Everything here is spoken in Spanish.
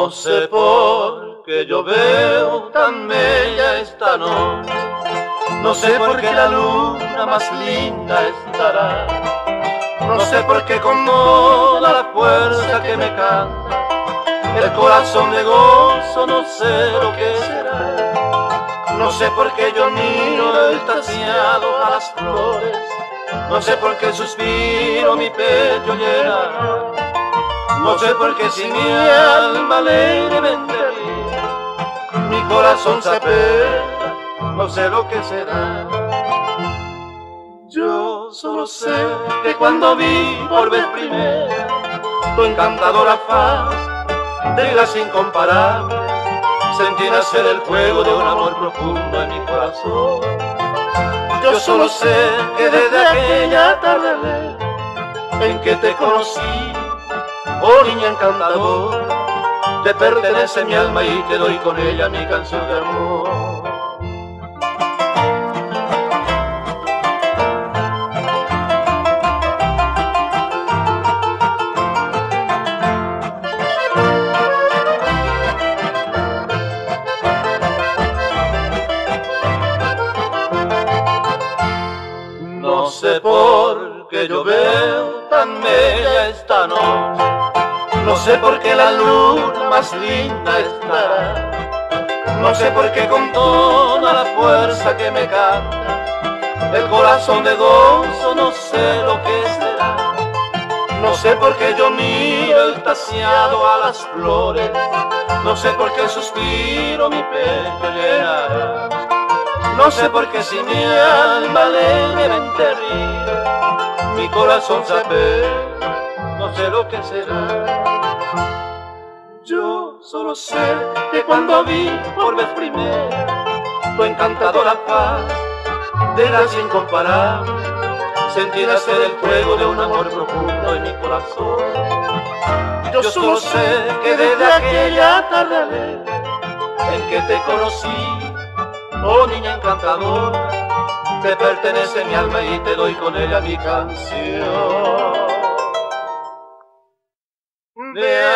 No sé por qué yo veo tan bella esta noche, no sé por qué la luna más linda estará, no sé por qué con toda la fuerza que me canta, el corazón de gozo no sé lo que será. No sé por qué yo miro extasiado a las flores, no sé por qué suspiro mi pecho llena, no sé por qué si mi alma alegremente ríe, mi corazón se apena, no sé lo que será. Yo solo sé que cuando vi por vez primera tu encantadora faz de las incomparable, sentí nacer el fuego de un amor profundo en mi corazón. Yo solo sé que desde aquella tarde alegre en que te conocí, oh niña encantadora, te pertenece mi alma y te doy con ella mi canción de amor. No sé por qué yo veo tan bella esta noche, no sé por qué la luna más linda estará, no sé por qué con toda la fuerza que me canta, el corazón de gozo no sé lo que será. No sé por qué yo miro extasiado a las flores, no sé por qué suspiro mi pecho llena, no sé por qué si mi alma alegremente ríe, mi corazón se apena, no sé lo que será. Yo solo sé que cuando vi por vez primera tu encantadora faz de las incomparables, sentí nacer el fuego de un amor profundo en mi corazón. Yo solo sé que desde aquella tarde alegre en que te conocí, oh niña encantadora, te pertenece mi alma y te doy con ella mi canción de